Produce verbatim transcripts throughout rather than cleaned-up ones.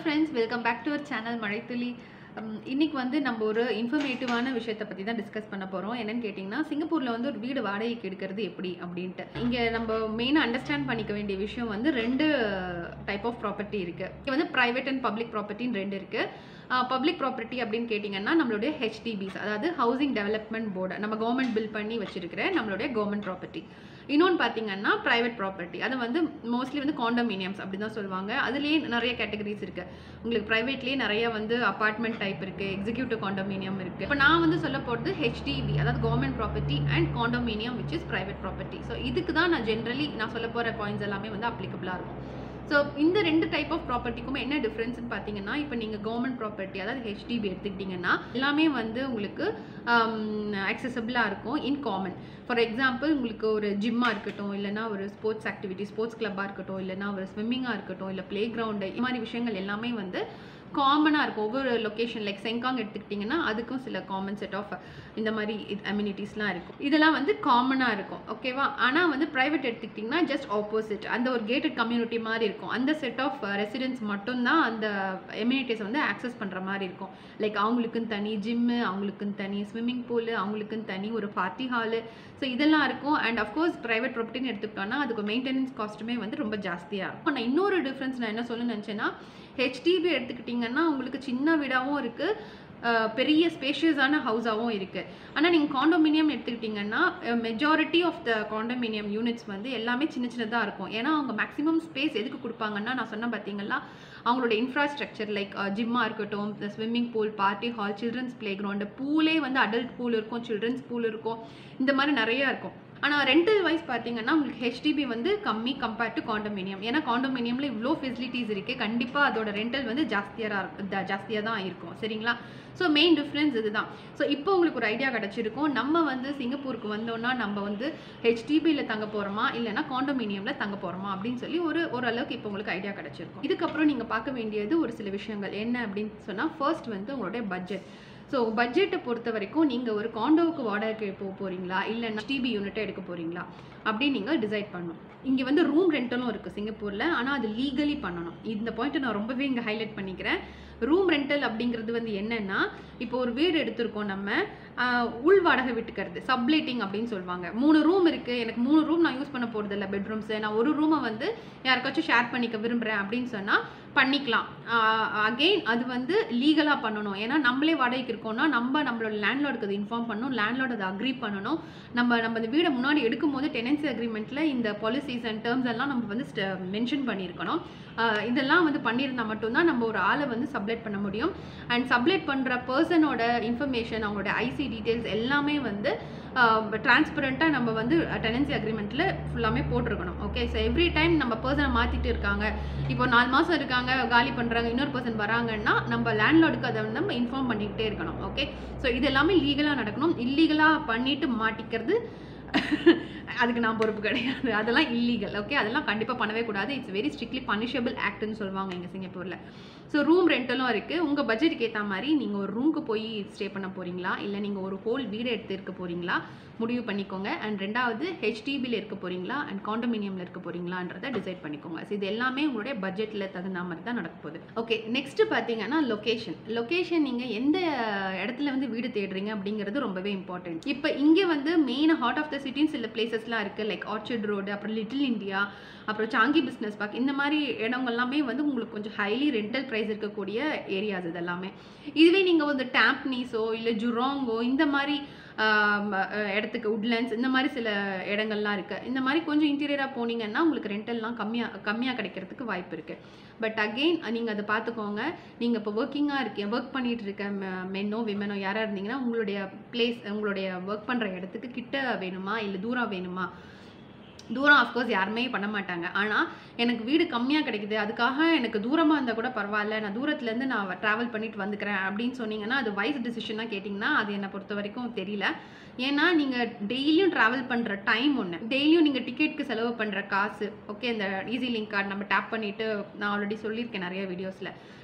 friends, welcome back to our channel Maraithuli. இன்னைக்கு வந்து நம்ம ஒரு இன்ஃபர்மேட்டிவான விஷயத்தை பற்றி தான் டிஸ்கஸ் பண்ண போகிறோம். என்னன்னு கேட்டிங்கன்னா, சிங்கப்பூரில் வந்து ஒரு வீடு வாடகைக்கு எடுக்கிறது எப்படி அப்படின்ட்டு. இங்கே நம்ம மெயினாக அண்டர்ஸ்டாண்ட் பண்ணிக்க வேண்டிய விஷயம் வந்து ரெண்டு டைப் ஆஃப் ப்ராப்பர்ட்டி இருக்குது. இங்கே வந்து ப்ரைவேட் அண்ட் பப்ளிக் ப்ராப்பர்ட்டின்னு ரெண்டு இருக்குது. பப்ளிக் ப்ராப்பர்ட்டி அப்படின்னு கேட்டிங்கன்னா நம்மளுடைய ஹெச்டிபிஸ், அதாவது ஹவுசிங் டெவலப்மெண்ட் போர்டு, நம்ம கவர்மெண்ட் பில் பண்ணி வச்சிருக்கிற நம்மளுடைய கவர்மெண்ட் ப்ராப்பர்ட்டி. இன்னொன்று பார்த்தீங்கன்னா ப்ரைவேட் ப்ராப்பர்ட்டி, அது வந்து மோஸ்ட்லி வந்து காண்டோமினியம்ஸ் அப்படி தான் சொல்லுவாங்க. அதுலேயே நிறைய கேட்டகரிஸ் இருக்குது. உங்களுக்கு ப்ரைவேட்லேயே நிறைய வந்து அப்பார்ட்மெண்ட் டைப் இருக்குது, எக்ஸிக்யூட்டிவ் காண்டோமினியம் இருக்குது. இப்போ நான் வந்து சொல்ல போகிறது ஹெச்டிபி, அதாவது government property and condominium which is private property. So இதுக்கு தான் நான் ஜென்ரலி நான் சொல்ல போகிற பாயிண்ட்ஸ் எல்லாமே வந்து அப்ளிகபிளாக இருக்கும். ஸோ இந்த ரெண்டு டைப் ஆஃப் ப்ராப்பர்ட்டிக்குமே என்ன டிஃப்ரென்ஸ்னு பார்த்தீங்கன்னா, இப்போ நீங்கள் கவர்மெண்ட் ப்ராப்பர்ட்டி அதாவது ஹெச்டிபி எடுத்துக்கிட்டிங்கன்னா எல்லாமே வந்து உங்களுக்கு அக்சசபிளாக இருக்கும் இன் காமன். ஃபார் எக்ஸாம்பிள், உங்களுக்கு ஒரு ஜிம்மாக இருக்கட்டும், இல்லைனா ஒரு ஸ்போர்ட்ஸ் ஆக்டிவிட்டி, ஸ்போர்ட்ஸ் கிளப்பாக இருக்கட்டும், இல்லைனா ஒரு ஸ்விம்மிங்காக இருக்கட்டும், இல்லை ப்ளே கிரவுண்டு, இந்த மாதிரி விஷயங்கள் எல்லாமே வந்து காமனாக இருக்கும். ஒவ்வொரு லொக்கேஷன் லைக் செங்காங் எடுத்துக்கிட்டிங்கன்னா அதுக்கும் சில காமன் செட் ஆஃப் இந்த மாதிரி அம்யூனிட்டிஸ்லாம் இருக்கும். இதெல்லாம் வந்து காமனாக இருக்கும், ஓகேவா? ஆனால் வந்து ப்ரைவேட் எடுத்துக்கிட்டிங்கன்னா ஜஸ்ட் ஆப்போசிட், அந்த ஒரு கேட்டட் கம்யூனிட்டி மாதிரி இருக்கும். அந்த செட் ஆஃப் ரெசிடென்ட்ஸ் மட்டும்தான் அந்த அம்யூனிட்டிஸ் வந்து ஆக்சஸ் பண்ணுற மாதிரி இருக்கும். லைக் அவங்களுக்குன்னு தனி ஜிம்மு, அவங்களுக்குன்னு தனி ஸ்விம்மிங் பூலு, அவங்களுக்குன்னு தனி ஒரு பார்ட்டி ஹாலு, ஸோ இதெல்லாம் இருக்கும். அண்ட் அஃப்கோர்ஸ் ப்ரைவேட் ப்ராப்பர்ட்டின்னு எடுத்துக்கிட்டோன்னா அதுக்கு மெயின்டெனன்ஸ் காஸ்ட்டுமே வந்து ரொம்ப ஜாஸ்தியாக இருக்கும். நான் இன்னொரு டிஃப்ரென்ஸ் நான் என்ன சொல்லணும்னு நினச்சேன்னா, ஹெச்டிபி எடுத்துக்கிட்டிங்கன்னா உங்களுக்கு சின்ன வீடாகவும் இருக்குது, பெரிய ஸ்பேஷியஸான ஹவுஸாகவும் இருக்குது. ஆனால் நீங்கள் காண்டோமினியம் எடுத்துக்கிட்டிங்கன்னா majority of the condominium units வந்து எல்லாமே சின்ன சின்னதாக இருக்கும். ஏன்னா அவங்க மேக்ஸிமம் ஸ்பேஸ் எதுக்கு கொடுப்பாங்கன்னா, நான் சொன்ன பார்த்தீங்கன்னா அவங்களோட இன்ஃப்ராஸ்ட்ரக்சர் லைக் ஜிம்மாக இருக்கட்டும், swimming pool, party hall, children's play ground, பூலே வந்து அடல்ட் பூல் இருக்கும், சில்ட்ரன்ஸ் பூல் இருக்கும், இந்த மாதிரி நிறையா இருக்கும். ஆனால் ரெண்டல் வைஸ் பார்த்தீங்கன்னா உங்களுக்கு ஹெச்டிபி வந்து கம்மி கம்பேர்ட் டு காண்டோமினியம். ஏன்னா காண்டோமினியமில் இவ்வளோ ஃபெசிலிட்டிஸ் இருக்குது, கண்டிப்பாக அதோட ரெண்டல் வந்து ஜாஸ்தியாக இருக்கும், ஜாஸ்தியாக தான் இருக்கும். சரிங்களா? ஸோ மெயின் டிஃப்ரென்ஸ் இதுதான். ஸோ இப்போ உங்களுக்கு ஒரு ஐடியா கிடச்சிருக்கும், நம்ம வந்து சிங்கப்பூருக்கு வந்தோன்னா நம்ம வந்து ஹெச்டிபியில் தங்க போகிறோமா இல்லைனா காண்டோமினியமில் தங்க போகிறோமா அப்படின்னு சொல்லி ஒரு ஓரளவுக்கு இப்போ உங்களுக்கு ஐடியா கிடச்சிருக்கும். இதுக்கப்புறம் நீங்கள் பார்க்க வேண்டியது ஒரு சில விஷயங்கள் என்ன அப்படின்னு சொன்னால், ஃபர்ஸ்ட் வந்து உங்களுடைய பட்ஜெட். ஸோ பட்ஜெட்டை பொறுத்த வரைக்கும் நீங்கள் ஒரு காண்டோவுக்கு வாடகைக்கு போக போகிறீங்களா இல்லைன்னா ஹெச்டிபி யூனிட்டை எடுக்க போகிறீங்களா அப்படின்னு நீங்கள் டிசைட் பண்ணணும். இங்கே வந்து ரூம் ரெண்டலும் இருக்குது சிங்கப்பூரில், ஆனால் அது லீகலி பண்ணணும். இந்த பாயிண்ட்டை நான் ரொம்பவே இங்கே ஹைலைட் பண்ணிக்கிறேன். ரூம் ரெண்டல் அப்படிங்கிறது வந்து என்னென்னா, இப்போ ஒரு வீடு எடுத்திருக்கோம், நம்ம உள் வாடகை விட்டுக்கிறது, சப்லேட்டிங் அப்படின்னு சொல்லுவாங்க. மூணு ரூம் இருக்குது, எனக்கு மூணு ரூம் நான் யூஸ் பண்ண போகிறது இல்லை, பெட்ரூம்ஸு, நான் ஒரு ரூமை வந்து யாருக்காச்சும் ஷேர் பண்ணிக்க விரும்புகிறேன் அப்படின்னு சொன்னால் பண்ணிக்கலாம். அகெயின் அது வந்து லீகலாக பண்ணணும். ஏன்னா நம்மளே வாடகைக்கு இருக்கோம்னா நம்ம நம்மளோட லேண்ட்லார்டுக்கு அதை இன்ஃபார்ம் பண்ணணும், லேண்ட்லார்டு அதை அக்ரி பண்ணணும். நம்ம நம்ம இந்த வீடை முன்னாடி எடுக்கும் போது டெனன்சி அக்ரிமெண்ட்டில் இந்த பாலிசிஸ் அண்ட் டேர்ம்ஸ் எல்லாம் நம்ம வந்து மென்ஷன் பண்ணியிருக்கணும். இதெல்லாம் வந்து பண்ணியிருந்தால் மட்டும்தான் நம்ம ஒரு ஆளை வந்து சப்லேட் பண்ண முடியும். அண்ட் சப்லேட் பண்ணுற பர்சனோட இன்ஃபர்மேஷன், அவங்களோட ஐசி டீட்டெயில்ஸ் எல்லாமே வந்து டிரான்ஸ்பரண்ட்டாக நம்ம வந்து டெனன்சி அக்ரிமெண்ட்டில் ஃபுல்லாமே போட்டிருக்கணும். ஓகே, ஸோ எவ்ரி டைம் நம்ம பர்சனை மாற்றிட்டு இருக்காங்க, இப்போ நாலு மாதம் இருக்காங்க, காலி பண்ணுறாங்க, இன்னொரு பர்சன் வராங்கன்னா நம்ம லேண்ட்லார்டுக்கு அதை வந்து நம்ம இன்ஃபார்ம் பண்ணிக்கிட்டே இருக்கணும். ஓகே, ஸோ இது எல்லாமே லீகலாக நடக்கணும். இல்லீகலாக பண்ணிட்டு மாட்டிக்கிறது அதுக்கு நான் பொறுப்பு கிடையாது, அதெல்லாம் இல்லீகல். ஓகே, அதெல்லாம் கண்டிப்பாக பண்ணவே கூடாது. இட்ஸ் வெரி ஸ்ட்ரிக்ட்லி பனிஷபிள் ஆக்ட்னு சொல்லுவாங்க இங்கே சிங்கப்பூரில். ஸோ ரூம் ரெண்டலும் இருக்குது. உங்கள் பட்ஜெட்டுக்கு ஏற்ற மாதிரி நீங்கள் ஒரு ரூமுக்கு போய் ஸ்டே பண்ண போகிறீங்களா இல்லை நீங்கள் ஒரு ஹோல் வீடு எடுத்து இருக்க போகிறீங்களா முடிவு பண்ணிக்கோங்க. அண்ட் ரெண்டாவது ஹெச்டிபியில் இருக்க போகிறீங்களா அண்ட் காண்டோமினியமில் இருக்க போகிறீங்களான்றதை டிசைட் பண்ணிக்கோங்க. ஸோ இது எல்லாமே உங்களுடைய பட்ஜெட்டில் தகுந்த மாதிரி தான் நடக்க போகுது. ஓகே, நெக்ஸ்ட்டு பார்த்தீங்கன்னா லொக்கேஷன். லொக்கேஷன் நீங்கள் எந்த இடத்துல வந்து வீடு தேடுறீங்க அப்படிங்கிறது ரொம்பவே இம்பார்ட்டன்ட். இப்போ இங்கே வந்து மெயின் ஹார்ட் ஆஃப் த சிட்டின்னு சில பிளேசஸ்லாம் இருக்குது, லைக் ஆர்ச்சர்ட் ரோடு, அப்புறம் லிட்டில் இந்தியா, அப்புறம் சாங்கி பிஸ்னஸ் பார்க், இந்த மாதிரி இடங்கள்லாமே வந்து உங்களுக்கு கொஞ்சம் ஹைலி ரெண்டல் ப்ரைஸ் இருக்கக்கூடிய ஏரியாஸ் இதெல்லாமே. இதுவே நீங்கள் வந்து டேம்ப்னீஸோ இல்லை ஜுராங்கோ இந்த மாதிரி இடத்துக்கு, உட்லண்ட்ஸ், இந்த மாதிரி சில இடங்கள்லாம் இருக்குது. இந்த மாதிரி கொஞ்சம் இன்டீரியராக போனீங்கன்னா உங்களுக்கு ரெண்டல்லாம் கம்மியாக கம்மியாக கிடைக்கிறதுக்கு வாய்ப்பு இருக்குது. பட் அகெயின் நீங்கள் அதை பார்த்துக்கோங்க. நீங்கள் இப்போ ஒர்க்கிங்காக இருக்கீங்க, ஒர்க் பண்ணிகிட்டு இருக்க மென்னோ விமனோ யாராக இருந்தீங்கன்னா உங்களுடைய பிளேஸ், உங்களுடைய ஒர்க் பண்ணுற இடத்துக்கு கிட்ட வேணுமா இல்லை தூரம் வேணுமா? தூரம் ஆஃப்கோர்ஸ் யாருமே பண்ண மாட்டாங்க. ஆனால் எனக்கு வீடு கம்மியாக கிடைக்குது, அதுக்காக எனக்கு தூரமாக இருந்தால் கூட பரவாயில்ல, நான் தூரத்துலேருந்து நான் ட்ராவல் பண்ணிட்டு வந்துக்கிறேன் அப்படின்னு சொன்னீங்கன்னா அது வைஸ் டிசிஷனாக கேட்டிங்கன்னா அது என்னை பொறுத்த வரைக்கும் தெரியல. ஏன்னா நீங்கள் டெய்லியும் ட்ராவல் பண்ணுற டைம் ஒன்று, டெய்லியும் நீங்கள் டிக்கெட்டுக்கு செலவு பண்ணுற காசு, ஓகே, இந்த ஈஸி லிங்க் கார்டு நம்ம டேப் பண்ணிவிட்டு, நான் ஆல்ரெடி சொல்லியிருக்கேன் நிறைய வீடியோஸில்,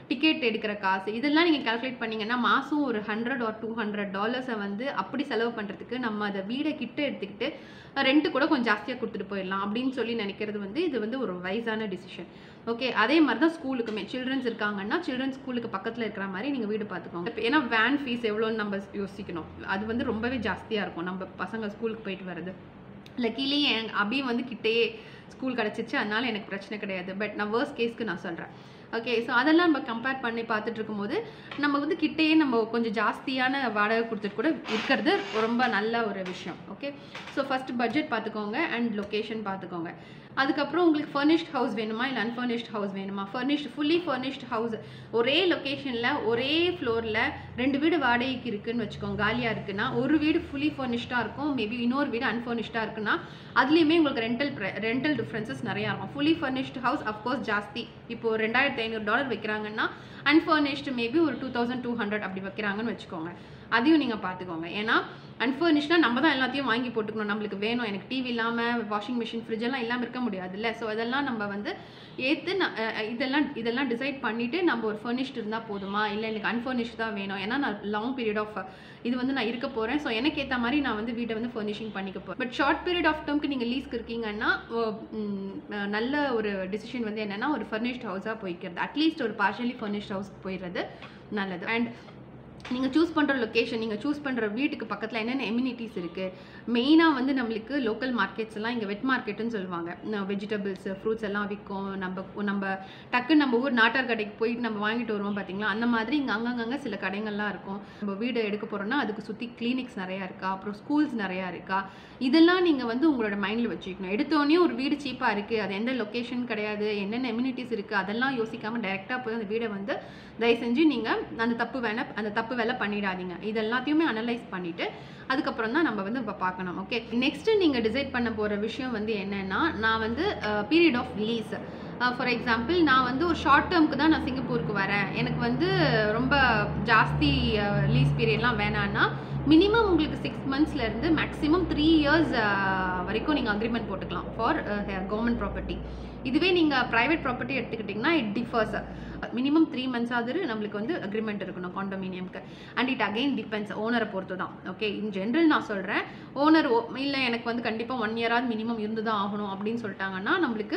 டிக்கெட் எடுக்கிற காசு, இதெல்லாம் நீங்கள் கால்குலேட் பண்ணிங்கன்னா மாதம் ஒரு ஹண்ட்ரட் ஆர் டூ ஹண்ட்ரட் டாலர்ஸை வந்து அப்படி செலவு பண்ணுறதுக்கு நம்ம அதை வீடை கிட்ட எடுத்துக்கிட்டு ரெண்ட்டு கூட கொஞ்சம் ஜாஸ்தியாக கொடுத்துட்டு போயிடலாம் அப்படின்னு சொல்லி நினைக்கிறது வந்து இது வந்து ஒரு வைஸான டிசிஷன். ஓகே, அதே மாதிரி தான் ஸ்கூலுக்குமே சில்ட்ரன்ஸ் இருக்காங்கன்னா சில்ட்ரன்ஸ் ஸ்கூலுக்கு பக்கத்தில் இருக்கிற மாதிரி நீங்கள் வீடு பார்த்துக்கோங்க. ஏன்னா வேன் ஃபீஸ் எவ்வளோன்னு நம்ம யோசிக்கணும், அது வந்து ரொம்பவே ஜாஸ்தியாக இருக்கும் நம்ம பசங்க ஸ்கூலுக்கு போயிட்டு வர்றது. லக்கிலி என் அபி வந்து கிட்டேயே ஸ்கூல் கிடச்சிச்சு, அதனால எனக்கு பிரச்சனை கிடையாது. பட் நான் வேர்ஸ்ட் கேஸ்க்கு நான் சொல்கிறேன். ஓகே, ஸோ அதெல்லாம் நம்ம கம்பேர் பண்ணி பார்த்துட்டு இருக்கும்போது நம்ம வந்து கிட்டேயே நம்ம கொஞ்சம் ஜாஸ்தியான வாடகை கொடுத்துட்டு கூட இருக்கிறது ரொம்ப நல்ல ஒரு விஷயம். ஓகே, ஸோ ஃபஸ்ட் பட்ஜெட் பார்த்துக்கோங்க அண்ட் லொக்கேஷன் பார்த்துக்கோங்க. அதுக்கப்புறம் உங்களுக்கு ஃபர்னிஷ்ட் ஹவுஸ் வேணுமா இல்லை அன்ஃபர்னிஷ்ட் ஹவுஸ் வேணுமா? ஃபர்னிஷ்ட் ஃபுல்லி ஃபர்னிஷ்ட் ஹவுஸ் ஒரே லொக்கேஷனில் ஒரே ஃப்ளோரில் ரெண்டு வீடு வாடகைக்கு இருக்குதுன்னு வச்சுக்கோங்க, காலியாக இருக்குன்னா ஒரு வீடு ஃபுல்லி ஃபர்னிஷ்டாக இருக்கும், மேபி இன்னொரு வீடு அன்ஃபர்னிஷ்டாக இருக்குன்னா அதுலேயுமே உங்களுக்கு ரெண்டல் ரெண்டல் டிஃப்ரென்சஸ் நிறையா இருக்கும். ஃபுல்லி ஃபர்னிஷ்ட் ஹவுஸ் அஃப்கோர்ஸ் ஜாஸ்தி, இப்போது ரெண்டாயிரத்தி ஐநூறு டாலர் வைக்கிறாங்கன்னா அன்ஃபர்னிஷ்டு மேபி ஒரு டூ தௌசண்ட் டூ ஹண்ட்ரட் அப்படி வைக்கிறாங்கன்னு வச்சுக்கோங்க. அதையும் நீங்கள் பார்த்துக்கோங்க. ஏன்னா அன்ஃபர்னிஷ்னா நம்ம தான் எல்லாத்தையும் வாங்கி போட்டுக்கணும், நம்மளுக்கு வேணும். எனக்கு டிவி இல்லாமல் வாஷிங் மிஷின் ஃப்ரிட்ஜ் எல்லாம் இல்லாமல் இருக்க முடியாது இல்லை. ஸோ அதெல்லாம் நம்ம வந்து ஏற்று இதெல்லாம் இதெல்லாம் டிசைட் பண்ணிவிட்டு நம்ம ஒரு ஃபர்னிஷ்ட் இருந்தால் போதுமா இல்லை எனக்கு அன்ஃபர்னிஷ்ட் தான் வேணும், ஏன்னா நான் லாங் பீரியட் ஆஃப் இது வந்து நான் இருக்க போகிறேன். ஸோ எனக்கு ஏற்ற மாதிரி நான் வந்து வீட்டை வந்து ஃபர்னிஷிங் பண்ணிக்க போகிறேன். பட் ஷார்ட் பீரியட் ஆஃப் டேர்ம்க்கு நீங்கள் லீஸ்க்கு இருக்கீங்கன்னா நல்ல ஒரு டிசிஷன் வந்து என்னென்னா ஒரு ஃபர்னிஷ்ட் ஹவுஸாக போய்க்கிறது, அட்லீஸ்ட் ஒரு பார்ஷியலி ஃபர்னிஷ்ட் ஹவுஸ்க்கு போயிடுறது நல்லது. அண்ட் நீங்கள் சூஸ் பண்ணுற லொக்கேஷன், நீங்கள் சூஸ் பண்ணுற வீட்டுக்கு பக்கத்தில் என்னென்ன எம்யூனிட்டிஸ் இருக்குது, மெயினாக வந்து நம்மளுக்கு லோக்கல் மார்க்கெட்ஸ் எல்லாம் இங்கே வெட் மார்க்கெட்டுன்னு சொல்லுவாங்க, வெஜிடபிள்ஸ் ஃப்ரூட்ஸ் எல்லாம் விற்கும். நம்ம நம்ம டக்குன்னு நம்ம ஊர் நாட்டார் கடைக்கு போயிட்டு நம்ம வாங்கிட்டு வருவோம் பார்த்தீங்களா, அந்த மாதிரி இங்கே அங்கங்கே சில கடைகள்லாம் இருக்கும். நம்ம வீடு எடுக்க போகிறோன்னா அதுக்கு சுற்றி கிளினிக்ஸ் நிறையா இருக்கா, அப்புறம் ஸ்கூல்ஸ் நிறையா இருக்கா, இதெல்லாம் நீங்கள் வந்து உங்களோட மைண்டில் வச்சுக்கணும். எடுத்தோடனே ஒரு வீடு சீப்பாக இருக்குது, அது எந்த லொக்கேஷன் கிடையாது, என்னென்ன எம்யூனிட்டிஸ் இருக்குது அதெல்லாம் யோசிக்காமல் டைரெக்டாக போய் அந்த வீடை வந்து தயவு செஞ்சு நீங்கள் அந்த தப்பு வேணா அந்த தப்பு வேலை பண்ணிடாதீங்க. இது எல்லாத்தையுமே அனலைஸ் பண்ணிவிட்டு அதுக்கப்புறம் தான் நம்ம வந்து இப்போ பார்க்கணும். ஓகே, நெக்ஸ்ட்டு நீங்கள் டிசைட் பண்ண போகிற விஷயம் வந்து என்னென்னா, நான் வந்து period of lease, for example நான் வந்து ஒரு ஷார்ட் டேர்முக்கு தான் நான் சிங்கப்பூருக்கு வரேன், எனக்கு வந்து ரொம்ப ஜாஸ்தி லீஸ் பீரியட்லாம் வேணான்னா மினிமம் உங்களுக்கு சிக்ஸ் மந்த்ஸ்லேருந்து மேக்ஸிமம் த்ரீ இயர்ஸ் வரைக்கும் நீங்கள் அக்ரிமெண்ட் போட்டுக்கலாம் ஃபார் கவர்மெண்ட் ப்ராப்பர்ட்டி. இதுவே நீங்கள் ப்ரைவேட் ப்ராப்பர்ட்டி எடுத்துக்கிட்டிங்கன்னா it differs, minimum three months ஆகுது நம்மளுக்கு வந்து அக்ரிமெண்ட் இருக்கணும் காண்டோமினியம்க்கு. அண்ட் இட் அகெயின் டிபெண்ட்ஸ், ஓனரை பொறுத்து தான். ஓகே, இன் ஜென்ரல் நான் சொல்கிறேன், ஓனர் இல்லை எனக்கு வந்து கண்டிப்பாக ஒன் இயராவது மினிமம் இருந்து தான் ஆகணும் அப்படின்னு சொல்லிட்டாங்கன்னா நம்மளுக்கு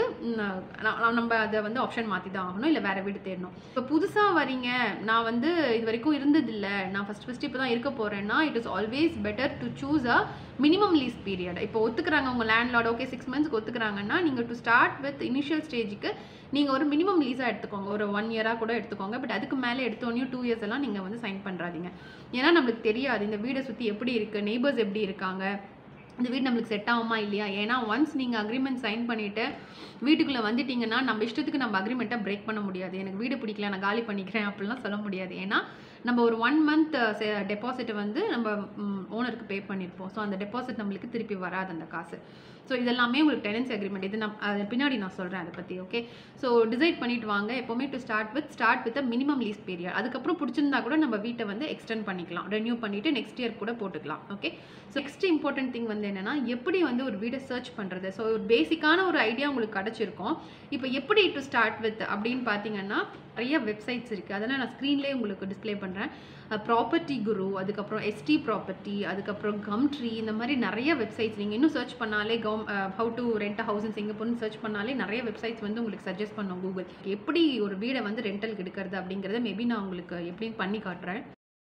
நம்ம அதை வந்து ஆப்ஷன் மாற்றி தான் ஆகணும், இல்லை வேறு வீடு தேடணும். இப்போ புதுசாக வரீங்க, நான் வந்து இது வரைக்கும் இருந்ததில்லை, நான் ஃபஸ்ட் ஃபஸ்ட்டு இப்போ தான் இருக்க போகிறேன்னா it is always better to choose a minimum lease period. இப்போ ஒத்துக்கிறாங்க உங்கள் லேண்ட்லார்ட், ஓகே சிக்ஸ் மந்த்ஸ்க்கு ஒத்துக்கிறாங்கன்னா நீங்கள் டு ஸ்டார்ட் வித் இனிஷியல் ஸ்டேஜுக்கு நீங்கள் ஒரு மினிமம் லீஸாக எடுத்துக்கோங்க, ஒரு ஒன் இயராக கூட எடுத்துக்கோங்க. பட் அதுக்கு மேலே எடுத்தோடனே டூ இயர்ஸ் எல்லாம் நீங்கள் வந்து சைன் பண்ணுறாதீங்க. ஏன்னா நம்மளுக்கு தெரியாது இந்த வீடை சுற்றி எப்படி இருக்குது, நெய்பர்ஸ் எப்படி இருக்காங்க, இந்த வீடு நம்மளுக்கு செட் ஆகுமா இல்லையா. ஏன்னா ஒன்ஸ் நீங்கள் அக்ரிமெண்ட் சைன் பண்ணிவிட்டு வீட்டுக்குள்ளே வந்துட்டிங்கன்னா நம்ம இஷ்டத்துக்கு நம்ம அக்ரிமெண்ட்டை பிரேக் பண்ண முடியாது. எனக்கு வீடு பிடிக்கல நான் காலி பண்ணிக்கிறேன் அப்படிலாம் சொல்ல முடியாது. ஏன்னா நம்ம ஒரு ஒன் மந்த் டெபாசிட்டை வந்து நம்ம ஓனருக்கு பே பண்ணியிருப்போம். ஸோ அந்த டெபாசிட் நம்மளுக்கு திருப்பி வராது அந்த காசு. ஸோ இதெல்லாமே உங்களுக்கு டெனன்சி அக்ரிமெண்ட், இது நான் அது பின்னாடி நான் சொல்கிறேன் அதை பற்றி. ஓகே, ஸோ டிசைட் பண்ணிட்டு வாங்க எப்போவுமே to start with start with a minimum lease period. அதுக்கப்புறம் பிடிச்சிருந்தா கூட நம்ம வீட்டை வந்து எக்ஸ்டெண்ட் பண்ணிக்கலாம், ரெனியூ பண்ணிவிட்டு நெக்ஸ்ட் இயர் கூட போட்டுக்கலாம். Okay, so next important thing வந்து என்னென்னா எப்படி வந்து ஒரு வீடை சர்ச் பண்ணுறது. ஸோ ஒரு பேசிக்கான ஒரு ஐடியா உங்களுக்கு கிடச்சிருக்கும். இப்போ எப்படி டு ஸ்டார்ட் வித் அப்படின்னு பார்த்தீங்கன்னா நிறைய வெப்சைட்ஸ் இருக்குது, அதெல்லாம் நான் ஸ்க்ரீன்லேயே உங்களுக்கு டிஸ்பிளே பண்ணுறேன். ப்ராப்பர்ட்டி குரு, அதுக்கப்புறம் எஸ்டி ப்ராப்பர்ட்டி, அதுக்கப்புறம் கம்ட்ரி, இந்த மாதிரி நிறைய வெப்சைட்ஸ் நீங்கள் இன்னும் சர்ச் பண்ணாலே come how to rent a house in சிங்கப்பூர்னு சர்ச் பண்ணாலே நிறைய வெப்சைட்ஸ் வந்து உங்களுக்கு சஜஸ்ட் பண்ணும் கூகுள். எப்படி ஒரு வீடை வந்து ரெண்டலுக்கு எடுக்கிறது அப்படிங்கிறத மேபி நான் உங்களுக்கு எப்படின்னு பண்ணி காட்டுறேன்.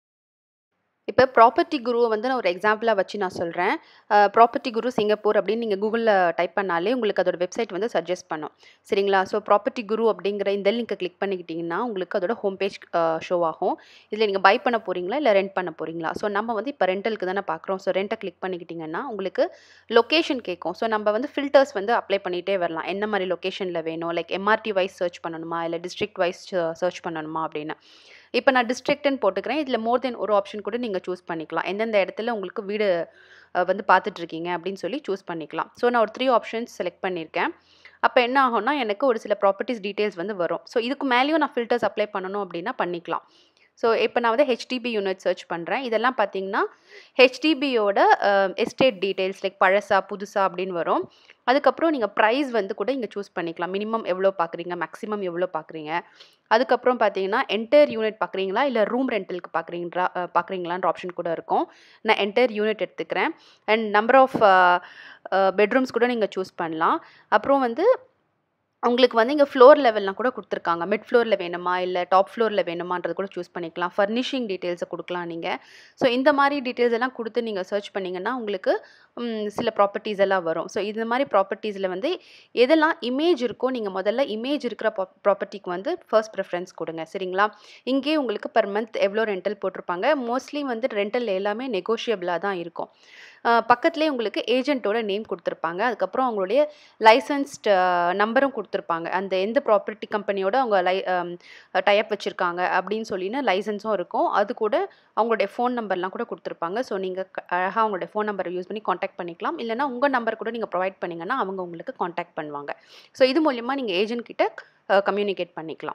இப்போ ப்ராப்பர்ட்டி குருவை வந்து நான் ஒரு எக்ஸாம்பிளாக வச்சு நான் சொல்கிறேன். ப்ராப்பர்ட்டி குரு சிங்கப்பூர் அப்படின்னு நீங்கள் கூகுளில் டைப் பண்ணாலே உங்களுக்கு அதோட வெப்சைட் வந்து சஜஸ்ட் பண்ணும், சரிங்களா. ஸோ ப்ராப்பர்ட்டி குரு அப்படிங்கிற இந்த லிங்கை கிளிக் பண்ணிக்கிட்டிங்கன்னா உங்களுக்கு அதோட ஹோம் பேஜ் ஷோ ஆகும். இதில் நீங்கள் பை பண்ண போகிறீங்களா இல்லை ரெண்ட் பண்ண போகிறீங்களா. ஸோ நம்ம வந்து இப்போ ரெண்டலுக்கு தானே பார்க்குறோம். ஸோ ரெண்ட்டை கிளிக் பண்ணிக்கிட்டிங்கன்னா உங்களுக்கு லொக்கேஷன் கேட்கும். ஸோ நம்ம வந்து ஃபில்டர்ஸ் வந்து அப்ளை பண்ணிகிட்டே வரலாம், என்ன மாதிரி லொக்கேஷனில் வேணும், லைக் எம்ஆர்டி வைஸ் சர்ச் பண்ணணுமா இல்லை டிஸ்ட்ரிக்ட் வைஸ் சர்ச் பண்ணணுமா அப்படின்னு. இப்போ நான் டிஸ்ட்ரிக்ட்னு போட்டுக்கிறேன். இதில் மோர் தென் ஒரு ஆப்ஷன் கூட நீங்கள் சூஸ் பண்ணிக்கலாம், எந்தெந்த இடத்துல உங்களுக்கு வீடு வந்து பார்த்துட்ருக்கீங்க அப்படின்னு சொல்லி சூஸ் பண்ணிக்கலாம். ஸோ நான் ஒரு த்ரீ ஆப்ஷன்ஸ் செலக்ட் பண்ணியிருக்கேன். அப்போ என்ன ஆகும்னா எனக்கு ஒரு சில ப்ராப்பர்ட்டிஸ் டீட்டெயில்ஸ் வந்து வரும். ஸோ இதுக்கு மேலேயும் நான் ஃபில்டர்ஸ் அப்ளை பண்ணணும் அப்படின்னா பண்ணிக்கலாம். ஸோ இப்போ நான் வந்து ஹெச்டிபி யூனிட் சர்ச் பண்ணுறேன். இதெல்லாம் பார்த்தீங்கன்னா ஹெச்டிபியோட எஸ்டேட் டீட்டெயில்ஸ் லைக் பழசா புதுசா அப்படின்னு வரும். அதுக்கப்புறம் நீங்கள் ப்ரைஸ் வந்து கூட இங்கே சூஸ் பண்ணிக்கலாம். மினிமம் எவ்வளோ பார்க்குறீங்க, மேக்ஸிமம் எவ்வளோ பார்க்குறீங்க. அதுக்கப்புறம் பார்த்தீங்கன்னா என்டையர் யூனிட் பார்க்குறீங்களா இல்லை ரூம் ரெண்டலுக்கு பார்க்குறீங்களா பார்க்குறீங்களான்ற ஆப்ஷன் கூட இருக்கும். நான் என்டையர் யூனிட் எடுத்துக்கிறேன். அண்ட் நம்பர் ஆஃப் பெட்ரூம்ஸ் கூட நீங்கள் சூஸ் பண்ணலாம். அப்புறம் வந்து உங்களுக்கு வந்து இங்கே ஃப்ளோர் லெவல்லாம் கூட கொடுத்துருக்காங்க. மிட் ஃப்ளோரில் வேணுமா இல்லை டாப் ஃப்ளோரில் வேணுமான்றது கூட சூஸ் பண்ணிக்கலாம். ஃபர்னிஷிங் டீட்டெயில்ஸை கொடுக்கலாம் நீங்கள். ஸோ இந்த மாதிரி டீட்டெயில்ஸ் எல்லாம் கொடுத்து நீங்கள் சர்ச் பண்ணிங்கன்னா உங்களுக்கு சில ப்ராப்பர்ட்டிஸ் எல்லாம் வரும். ஸோ இந்த மாதிரி ப்ராப்பர்ட்டிஸில் வந்து எதெல்லாம் இமேஜ் இருக்கோ நீங்கள் முதல்ல இமேஜ் இருக்கிற ப்ராப்பர்ட்டிக்கு வந்து ஃபர்ஸ்ட் ப்ரிஃபரன்ஸ் கொடுங்க. சரிங்களா? இங்கே உங்களுக்கு பர் மந்த் எவ்வளோ ரெண்டல் போட்டிருப்பாங்க. மோஸ்ட்லி வந்து ரெண்டல் எல்லாமே நெகோஷியபிளாக தான் இருக்கும். பக்கத்துலேயே உங்களுக்கு ஏஜென்ட்டோட நேம் கொடுத்துருப்பாங்க. அதுக்கப்புறம் அவங்களுடைய லைசன்ஸ்ட் நம்பரும் கொடுத்துருப்பாங்க. அந்த எந்த ப்ராப்பர்ட்டி கம்பெனியோட அவங்க லை டைப் வச்சுருக்காங்க அப்படின்னு சொல்லின்னு லைசன்ஸும் இருக்கும். அது கூட அவங்களுடைய ஃபோன் நம்பர்லாம் கூட கொடுத்துருப்பாங்க. ஸோ நீங்கள் அழகாக அவங்களுடைய ஃபோன் நம்பரை யூஸ் பண்ணி காண்டாக்ட் பண்ணிக்கலாம். இல்லைனா உங்கள் நம்பர் கூட நீங்கள் ப்ரொவைட் பண்ணிங்கன்னா அவங்க உங்களுக்கு காண்டாக்ட் பண்ணுவாங்க. ஸோ இது மூலிமா நீங்கள் ஏஜென்ட் கிட்ட கம்யூனிகேட் பண்ணிக்கலாம்.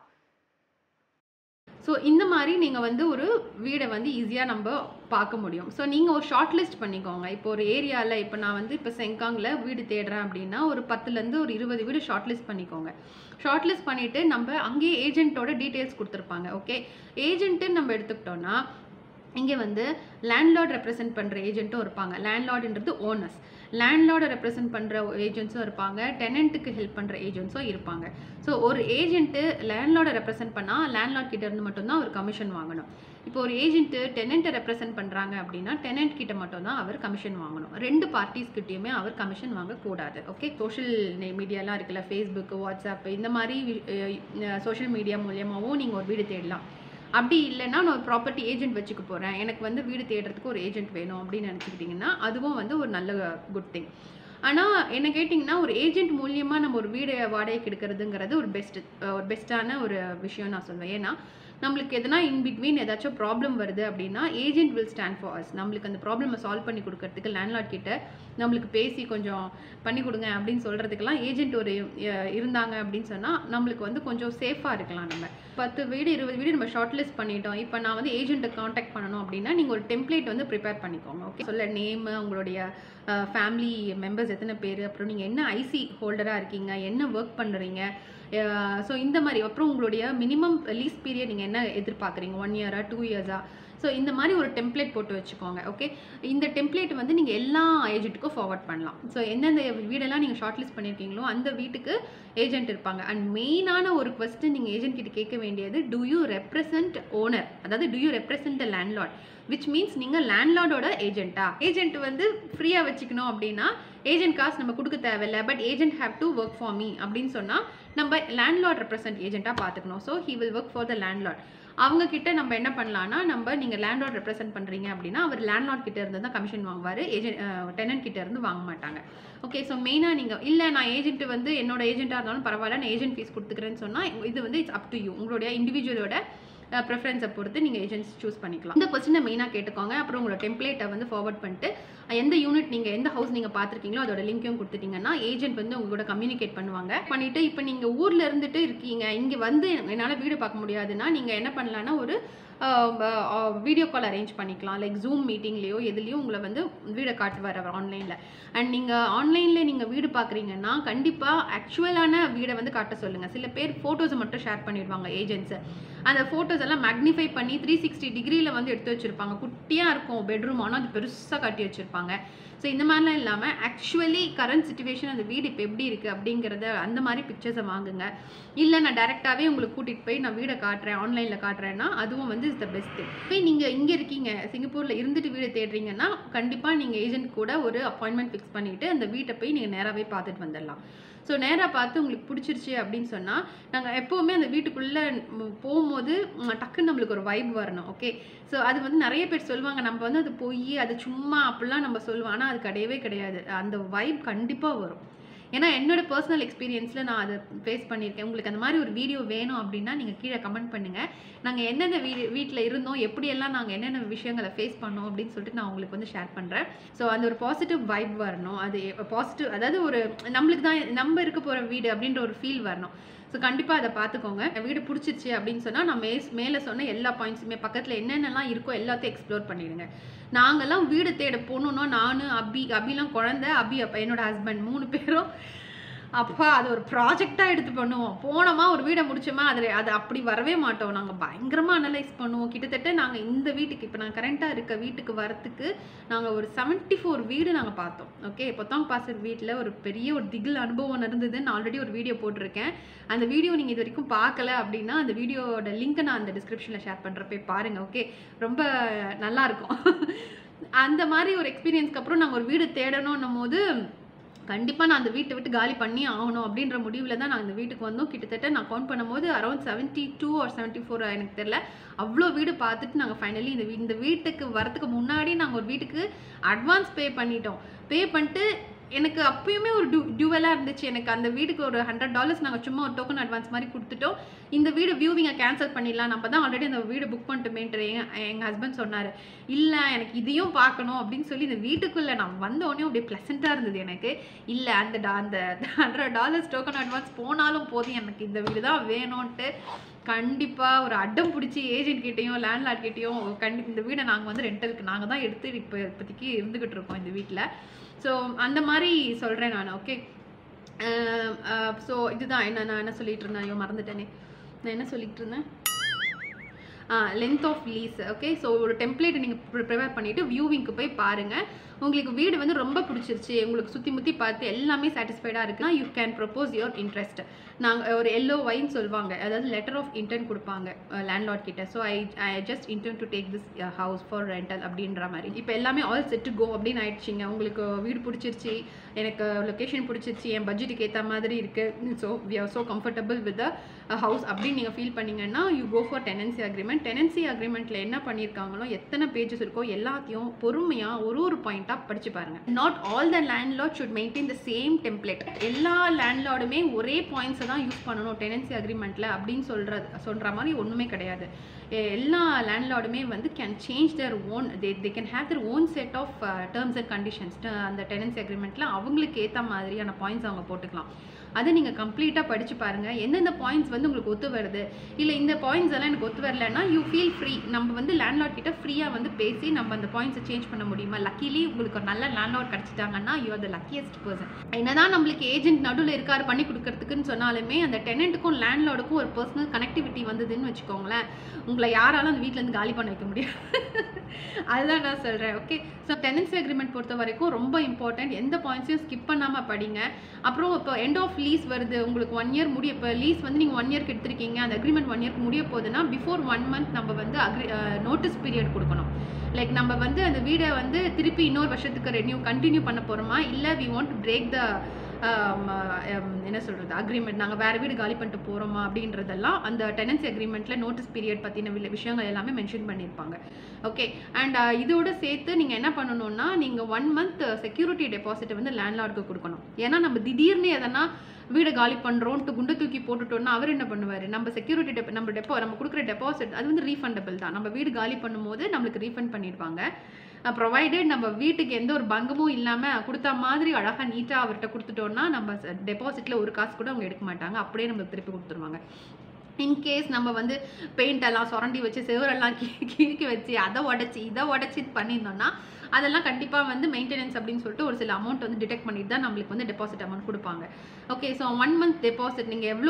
ஸோ இந்த மாதிரி நீங்கள் வந்து ஒரு வீடை வந்து ஈஸியாக நம்ம பார்க்க முடியும். ஸோ நீங்கள் ஒரு ஷார்ட் லிஸ்ட் பண்ணிக்கோங்க. இப்போ ஒரு ஏரியாவில் இப்போ நான் வந்து இப்போ செங்காங்கில் வீடு தேடுறேன் அப்படின்னா ஒரு பத்துலேருந்து ஒரு இருபது வீடு ஷார்ட் லிஸ்ட் பண்ணிக்கோங்க. ஷார்ட் லிஸ்ட் பண்ணிவிட்டு நம்ம அங்கேயே ஏஜென்ட்டோட டீட்டெயில்ஸ் கொடுத்துருப்பாங்க. ஓகே, ஏஜென்ட்டுன்னு நம்ம எடுத்துக்கிட்டோன்னா இங்கே வந்து லேண்ட்லார்ட் ரெப்ரசென்ட் பண்ணுற ஏஜென்ட்டும் இருப்பாங்க. லேண்ட்லார்டுன்றது ஓனர்ஸ். லேண்ட்லார்டை ரெப்ரசென்ட் பண்ணுற ஏஜென்ட்ஸும் இருப்பாங்க. டெனண்ட்டுக்கு ஹெல்ப் பண்ணுற ஏஜென்ட்ஸும் இருப்பாங்க. ஸோ ஒரு ஏஜென்ட்டு லேண்ட்லார்டை ரெப்ரசென்ட் பண்ணால் லேண்ட்லார்ட் கிட்ட இருந்து மட்டும்தான் அவர் கமிஷன் வாங்கணும். இப்போ ஒரு ஏஜென்ட்டு டெனண்ட்டை ரெப்ரசென்ட் பண்ணுறாங்க அப்படின்னா டெனண்ட் கிட்ட மட்டும்தான் அவர் கமிஷன் வாங்கணும். ரெண்டு பார்ட்டிஸ் கிட்டேயுமே அவர் கமிஷன் வாங்கக்கூடாது. ஓகே, சோஷியல் மீடியாலாம் இருக்குல்ல, ஃபேஸ்புக், வாட்ஸ்அப், இந்த மாதிரி சோஷியல் மீடியா மூலியமாகவும் நீங்கள் ஒரு வீடு தேடலாம். அப்படி இல்லைன்னா நான் ஒரு ப்ராப்பர்ட்டி ஏஜென்ட் வச்சுக்க போகிறேன், எனக்கு வந்து வீடு தேடுறதுக்கு ஒரு ஏஜென்ட் வேணும் அப்படின்னு நினச்சிக்கிட்டிங்கன்னா அதுவும் வந்து ஒரு நல்ல குட் திங். ஆனால் என்ன கேட்டிங்கன்னா ஒரு ஏஜென்ட் மூலியமாக நம்ம ஒரு வீடு வாடகைக்கு எடுக்கிறதுங்கிறது ஒரு பெஸ்ட்டு ஒரு பெஸ்ட்டான ஒரு விஷயம் நான் சொல்வேன். ஏன்னா நம்மளுக்கு எதனா இன் பிட்வீன் ஏதாச்சும் ப்ராப்ளம் வருது அப்படின்னா agent will stand for us. நம்மளுக்கு அந்த ப்ராப்ளமை சால்வ் பண்ணி கொடுக்கறதுக்கு லேண்ட்லார்ட் கிட்ட நம்மளுக்கு பேசி கொஞ்சம் பண்ணி கொடுங்க அப்படின்னு சொல்கிறதுக்கெல்லாம் ஏஜென்ட் ஒரு இருந்தாங்க அப்படின்னு சொன்னால் நம்மளுக்கு வந்து கொஞ்சம் சேஃபாக இருக்கலாம். நம்ம பத்து வீடு இருபது வீடு நம்ம ஷார்ட் லிஸ்ட் பண்ணிட்டோம். இப்போ நான் வந்து ஏஜென்ட்டை காண்டாக்ட் பண்ணணும் அப்படின்னா நீங்கள் ஒரு டெம்ப்ளேட் வந்து ப்ரிப்பேர் பண்ணிக்கோங்க. ஓகே, சொல்ல நேமு, உங்களுடைய ஃபேமிலி மெம்பர்ஸ் எத்தனை பேர், அப்புறம் நீங்கள் என்ன ஐசி ஹோல்டராக இருக்கீங்க, என்ன ஒர்க் பண்ணுறீங்க, ஸோ இந்த மாதிரி, அப்புறம் உங்களுடைய மினிமம் லீஸ் பீரியட் நீங்கள் என்ன எதிர்பார்க்குறீங்க, ஒன் இயரா டூ இயர்ஸா, ஸோ இந்த மாதிரி ஒரு டெம்ப்ளேட் போட்டு வச்சுக்கோங்க. ஓகே, இந்த டெம்ப்ளேட் வந்து நீங்கள் எல்லா ஏஜென்ட்டுக்கும் ஃபார்வர்ட் பண்ணலாம். ஸோ எந்தெந்த வீடெல்லாம் நீங்கள் ஷார்ட் லிஸ்ட் பண்ணியிருக்கீங்களோ அந்த வீட்டுக்கு ஏஜென்ட் இருப்பாங்க. அண்ட் மெயினான ஒரு கொஸ்டின் நீங்கள் ஏஜென்ட் கிட்ட கேட்க வேண்டியது, டு யூ ரெப்ரசன்ட் ஓனர், அதாவது do you represent the landlord, which means நீங்கள் லேண்ட்லார்டோட ஏஜென்ட்டா. ஏஜென்ட் வந்து ஃப்ரீயாக வச்சுக்கணும் அப்படின்னா ஏஜென்ட் காசு நம்ம கொடுக்க தேவையில்லை, but agent have to work for me அப்படின்னு சொன்னால் நம்ம லேண்ட்லார்ட் ரெப்ரசன்ட் ஏஜென்ட்டாக பார்த்துக்கணும். So he will work for the landlord. அவங்க கிட்ட நம்ம என்ன பண்ணலாம்னா, நம்ம நீங்கள் லேண்ட்லார்ட் ரெப்ரசென்ட் பண்ணுறீங்க அப்படின்னா அவர் லேண்ட்லார்ட் கிட்ட இருந்து தான் கமிஷன் வாங்குவார், ஏஜென்ட் டெனன்ட் கிட்ட இருந்து வாங்க மாட்டாங்க. ஓகே, ஸோ மெயினாக நீங்கள் இல்லை நான் ஏஜென்ட் வந்து என்னோட ஏஜென்ட்டாக இருந்தாலும் பரவாயில்ல நான் ஏஜென்ட் ஃபீஸ் கொடுத்துக்கிறேன்னு சொன்னால் இது வந்து இட்ஸ் அப் டு யூ. உங்களுடைய இண்டிவிஜுவலோட ப்ரிஃபரன்ஸை பொறுத்து நீங்கள் ஏஜென்ட்ஸ் சூஸ் பண்ணிக்கலாம். இந்த கொஸ்டினை மெயினாக கேட்டுக்கோங்க. அப்புறம் உங்களோட டெம்ப்ளேட்டை வந்து ஃபார்வர்ட் பண்ணிட்டு எந்த யூனிட் நீங்கள் எந்த ஹவுஸ் நீங்கள் பார்த்துருக்கீங்களோ அதோட லிங்க்கையும் கொடுத்துட்டீங்கன்னா ஏஜென்ட் வந்து உங்களோட கம்யூனிகேட் பண்ணுவாங்க. பண்ணிவிட்டு இப்போ நீங்கள் ஊரில் இருந்துட்டு இருக்கீங்க, இங்கே வந்து என்னால் வீடு பார்க்க முடியாதுன்னா நீங்கள் என்ன பண்ணலான்னா ஒரு வீடியோ கால் அரேஞ்ச் பண்ணிக்கலாம். லைக் ஜூம் மீட்டிங்லேயோ எதுலேயும் உங்களை வந்து வீடை காட்டுவார் அவர் ஆன்லைனில். அண்ட் நீங்கள் ஆன்லைனில் நீங்கள் வீடு பார்க்குறீங்கன்னா கண்டிப்பாக ஆக்சுவலான வீடை வந்து காட்ட சொல்லுங்கள். சில பேர் ஃபோட்டோஸை மட்டும் ஷேர் பண்ணிடுவாங்க ஏஜென்ட்ஸு. அந்த ஃபோட்டோஸ் எல்லாம் மேக்னிஃபை பண்ணி த்ரீ சிக்ஸ்டி டிகிரியில் வந்து எடுத்து வச்சுருப்பாங்க. குட்டியாக இருக்கும் பெட்ரூம், ஆனால் அது பெருசாக கட்டி வச்சுருப்பாங்க. ஸோ இந்த மாதிரிலாம் இல்லாமல் ஆக்சுவலி கரண்ட் சிச்சுவேஷன் அந்த வீடு இப்போ எப்படி இருக்குது அப்படிங்கிறத அந்த மாதிரி பிக்சர்ஸை வாங்குங்க. இல்லை நான் டேரெக்டாகவே உங்களுக்கு கூட்டிகிட்டு போய் நான் வீடை காட்டுறேன், ஆன்லைனில் காட்டுறேன்னா அதுவும் வந்து இஸ் த பெஸ்ட்டு. இப்போ நீங்கள் இங்கே இருக்கீங்க, சிங்கப்பூரில் இருந்துட்டு வீடு தேடுறீங்கன்னா கண்டிப்பாக நீங்கள் ஏஜென்ட் கூட ஒரு அப்பாயின்மெண்ட் ஃபிக்ஸ் பண்ணிவிட்டு அந்த வீட்டை போய் நீங்கள் நேராகவே பார்த்துட்டு வந்துடலாம். ஸோ நேராக பார்த்து உங்களுக்கு பிடிச்சிருச்சு அப்படின்னு சொன்னால் நாங்கள் எப்போவுமே அந்த வீட்டுக்குள்ளே போகும்போது டக்குன்னு நம்மளுக்கு ஒரு வைப் வரணும். ஓகே, ஸோ அது வந்து நிறைய பேர் சொல்லுவாங்க நம்ம வந்து அது போய் அது சும்மா அப்படிலாம் நம்ம சொல்லுவோம், ஆனால் அது கிடையவே கிடையாது. அந்த வைப் கண்டிப்பாக வரும். ஏன்னா என்னோட பர்சனல் எக்ஸ்பீரியன்ஸில் நான் அதை ஃபேஸ் பண்ணியிருக்கேன். உங்களுக்கு அந்த மாதிரி ஒரு வீடியோ வேணும் அப்படின்னா நீங்கள் கீழே கமெண்ட் பண்ணுங்கள். நாங்கள் எந்தெந்த வீ வீட்டில் இருந்தோம், எப்படியெல்லாம் நாங்கள் என்னென்ன விஷயங்களை ஃபேஸ் பண்ணோம் அப்படின்னு சொல்லிட்டு நான் உங்களுக்கு வந்து ஷேர் பண்ணுறேன். ஸோ அந்த ஒரு பாசிட்டிவ் வைப் வரணும். அது பாசிட்டிவ், அதாவது ஒரு நம்மளுக்கு தான் நம்ம இருக்க போகிற வீடு அப்படின்ற ஒரு ஃபீல் வரணும். ஸோ கண்டிப்பாக அதை பார்த்துக்கோங்க. வீடு பிடிச்சிருச்சு அப்படின்னு சொன்னால் நான் மே மேலே சொன்ன எல்லா பாயிண்ட்ஸுமே பக்கத்தில் என்னென்னலாம் இருக்கோ எல்லாத்தையும் எக்ஸ்ப்ளோர் பண்ணிடுங்க. நாங்கெல்லாம் வீடு தேட போனோம்னா நான் அபி அபிலாம் குழந்தை, அபி அப்போ என்னோட ஹஸ்பண்ட் மூணு பேரும் அப்பா அது ஒரு ப்ராஜெக்டாக எடுத்து பண்ணுவோம். போனோமா ஒரு வீடை முடிச்சோமா அதில் அது அப்படி வரவே மாட்டோம். நாங்கள் பயங்கரமாக அனலைஸ் பண்ணுவோம். கிட்டத்தட்ட நாங்கள் இந்த வீட்டுக்கு இப்போ நாங்கள் கரண்ட்டாக இருக்க வீட்டுக்கு வரத்துக்கு நாங்கள் ஒரு செவன்ட்டி ஃபோர் வீடு நாங்கள் பார்த்தோம். ஓகே, பொத்தாங் பாசர் வீட்டில் ஒரு பெரிய ஒரு திகில் அனுபவம் இருந்தது. நான் ஆல்ரெடி ஒரு வீடியோ போட்டிருக்கேன். அந்த வீடியோ நீங்கள் இது வரைக்கும் பார்க்கல அப்படின்னா அந்த வீடியோட லிங்க்கை நான் அந்த டிஸ்கிரிப்ஷனில் ஷேர் பண்ணுறேன், போய் பாருங்கள். ஓகே, ரொம்ப நல்லாயிருக்கும். அந்த மாதிரி ஒரு எக்ஸ்பீரியன்ஸ்க்கு அப்புறம் நாங்கள் ஒரு வீடு தேடணும்னும் போது கண்டிப்பாக நான் அந்த வீட்டை விட்டு காலி பண்ணி ஆகணும் அப்படின்ற முடிவில் தான் நான் இந்த வீட்டுக்கு வந்தோம். கிட்டத்தட்ட நான் கவுண்ட் பண்ணும்போது around seventy two or seventy four எனக்கு தெரியல. அவ்வளோ வீடு பார்த்துட்டு நாங்கள் ஃபைனலி இந்த வீ இந்த வீட்டுக்கு வரத்துக்கு முன்னாடி நாங்கள் ஒரு வீட்டுக்கு அட்வான்ஸ் பே பண்ணிட்டோம். பே பண்ணிட்டு எனக்கு அப்பயுமே ஒரு டியூ டியூவலாக இருந்துச்சு. எனக்கு அந்த வீட்டுக்கு ஒரு ஹண்ட்ரட் டாலர்ஸ் நாங்கள் சும்மா ஒரு டோக்கன் அட்வான்ஸ் மாதிரி கொடுத்துட்டோம். இந்த வீடு வியூவிங்கை கேன்சல் பண்ணிடலாம், நம்ம தான் ஆல்ரெடி அந்த வீடு புக் பண்ணிட்டுமேன்ற எங்கள் எங்கள் ஹஸ்பண்ட் சொன்னார். இல்லை எனக்கு இதையும் பார்க்கணும் அப்படின்னு சொல்லி இந்த வீட்டுக்குள்ளே நான் வந்தோடனே அப்படியே ப்ளசண்ட்டாக இருந்தது எனக்கு. இல்லை அந்த டா அந்த ஹண்ட்ரட் டாலர்ஸ் டோக்கன் அட்வான்ஸ் போனாலும் போதும், எனக்கு இந்த வீடு தான் வேணும்ன்ட்டு கண்டிப்பாக ஒரு அடம் பிடிச்சி ஏஜென்ட் கிட்டேயும் லேண்ட்லார்ட் கிட்டேயும் கண்டி இந்த வீடை நாங்கள் வந்து ரெண்டலுக்கு நாங்கள் தான் எடுத்து இப்போ இப்போதைக்கு இருந்துக்கிட்டு இருக்கோம் இந்த வீட்டில். ஸோ அந்த மாதிரி சொல்கிறேன் நான். ஓகே, ஸோ இதுதான் என்ன நான் என்ன சொல்லிட்டு இருந்தேன், ஐயோ மறந்துட்டேனே, நான் என்ன சொல்லிட்டு இருந்தேன், length of lease. Okay, so ஒரு டெம்ப்ளேட்டை நீங்கள் ப்ரிப்பேர் பண்ணிவிட்டு வியூவிங்க்கு போய் பாருங்கள். உங்களுக்கு வீடு வந்து ரொம்ப பிடிச்சிருச்சு, உங்களுக்கு சுற்றி முற்றி பார்த்து எல்லாமே சாட்டிஸ்ஃபைடாக இருக்குன்னா you can propose your interest. நாங்கள் ஒரு எல்லோ வைன்னு சொல்லுவாங்க, அதாவது லெட்டர் ஆஃப் இன்டென்ட் கொடுப்பாங்க லேண்ட்லார்ட் கிட்ட. So I I just intent to take this house for rental அப்படின்ற மாதிரி. இப்போ எல்லாமே ஆல் செட் டு கோ அப்படின்னு ஆயிடுச்சிங்க. உங்களுக்கு வீடு பிடிச்சிருச்சு, எனக்கு லொக்கேஷன் பிடிச்சிருச்சு, என் பட்ஜெட்டுக்கு ஏற்ற மாதிரி இருக்குது, so we are so comfortable with the house அப்படின்னு நீங்கள் ஃபீல் பண்ணிங்கன்னா you go for tenancy agreement. Tenancy அக்ரிமெண்ட்டில் என்ன பண்ணியிருக்காங்களோ, எத்தனை பேஜஸ் இருக்கோ எல்லாத்தையும் பொறுமையாக ஒரு ஒரு பாயிண்ட்டாக படித்து பாருங்கள். Not all the landlord should maintain the same template. எல்லா லேண்ட்லார்டுமே ஒரே பாயிண்ட்ஸை தான் யூஸ் பண்ணணும் டெனன்சி அக்ரிமெண்ட்டில் அப்படின்னு சொல்கிறது சொல்கிற மாதிரி ஒன்றுமே கிடையாது. எல்லா லேண்ட்லார்டுமே வந்து can change their own they they can have their own set of terms and conditions. அந்த டெனன்சி அக்ரிமெண்ட்டில் அவங்களுக்கு ஏற்ற மாதிரியான பாயிண்ட்ஸ் அவங்க போட்டுக்கலாம். அதை நீங்கள் கம்ப்ளீட்டாக படித்து பாருங்கள். எந்தெந்த பாயிண்ட்ஸ் வந்து உங்களுக்கு ஒத்து வருது, இல்லை இந்த பாயிண்ட்ஸ் எல்லாம் எனக்கு ஒத்து வரலன்னா யூ ஃபீல் ஃப்ரீ. நம்ம வந்து லேண்ட்லார்ட் கிட்ட ஃப்ரீயாக வந்து பேசி நம்ம அந்த பாயிண்ட்ஸை சேஞ்ச் பண்ண முடியுமா. லக்கிலி உங்களுக்கு ஒரு நல்ல லேண்ட்லார்ட் கிடச்சிட்டாங்கன்னா you are the luckiest person. என்னதான் நம்மளுக்கு ஏஜென்ட் நடுவில் இருக்காரு பண்ணி கொடுக்கறதுக்குன்னு சொன்னாலுமே அந்த டெனண்ட்டுக்கும் லேண்ட்லார்டுக்கும் ஒரு பர்சனல் கனெக்டிவிட்டி வந்ததுன்னு வச்சுக்கோங்களேன், உங்களை யாராலும் அந்த வீட்டிலேருந்து காலி பண்ண வைக்க முடியாது. அதுதான் நான் சொல்கிறேன். ஓகே, ஸோ டெனன்சி அக்ரிமெண்ட் பொறுத்த வரைக்கும் ரொம்ப இம்பார்ட்டன்ட். எந்த பாயிண்ட்ஸையும் ஸ்கிப் பண்ணாமல் படிங்க. அப்புறம் இப்போ எண்ட் ஆஃப் லீஸ் வருது, உங்களுக்கு ஒன் இயர் முடிய, இப்போ லீஸ் வந்து நீங்கள் ஒன் இயர்க்கு எடுத்திருக்கீங்க, அந்த அக்ரிமெண்ட் ஒன் இயர்க்கு முடிய போகுதுன்னா பிஃபோர் ஒன் மந்த் நம்ம வந்து அக்ரி நோட்டீஸ் பீரியட் கொடுக்கணும். லைக் நம்ம வந்து அந்த வீடை வந்து திருப்பி இன்னொரு வருஷத்துக்கு ரெனியூ கண்டினியூ பண்ண போகிறோமா, இல்லை we want to break the என்ன சொல்கிறது அக்ரிமெண்ட், நாங்கள் வேறு வீடு காலி பண்ணிட்டு போகிறோமா அப்படின்றதெல்லாம் அந்த டெனன்சி அக்ரிமெண்ட்டில் நோட்டீஸ் பீரியட் பற்றின விஷயங்கள் எல்லாமே மென்ஷன் பண்ணியிருப்பாங்க. ஓகே, அண்ட் இதோட சேர்த்து நீங்கள் என்ன பண்ணணும்னா நீங்கள் ஒன் மந்த் செக்யூரிட்டி டெபாசிட்டை வந்து லேண்ட்லார்டுக்கு கொடுக்கணும். ஏன்னா நம்ம திடீர்னு எதனா வீடை காலி பண்ணுறோன்ட்டு குண்டு தூக்கி போட்டுட்டோன்னா அவர் என்ன பண்ணுவார், நம்ம செக்யூரிட்டி டெப் நம்ம டெப்போ நம்ம கொடுக்குற டெபாசிட் அது வந்து ரீஃபண்டபிள் தான். நம்ம வீடு காலி பண்ணும்போது நம்மளுக்கு ரீஃபண்ட் பண்ணிடுவாங்க. ப்ரொவைடட் நம்ம வீட்டுக்கு எந்த ஒரு பங்கமும் இல்லாமல் கொடுத்த மாதிரி அழகாக நீட்டாக அவர்கிட்ட கொடுத்துட்டோன்னா நம்ம டெபாசிட்டில் ஒரு காசு கூட அவங்க எடுக்க மாட்டாங்க, அப்படியே நம்மளுக்கு திருப்பி கொடுத்துருவாங்க. இன்கேஸ் நம்ம வந்து பெயிண்ட் எல்லாம் சுரண்டி வச்சு செவரெல்லாம் கீ கீக்கி வச்சு அதை உடச்சி இதை உடச்சி பண்ணியிருந்தோம்னா அதெல்லாம் கண்டிப்பாக வந்து மெயின்டெனன்ஸ் அப்படின்னு சொல்லிட்டு ஒரு சில அமௌண்ட் வந்து டிடெக்ட் பண்ணிட்டு தான் நம்மளுக்கு வந்து டெபாசிட் அமௌண்ட் கொடுப்பாங்க. Okay, so one month deposit நீங்கள் எவ்வளோ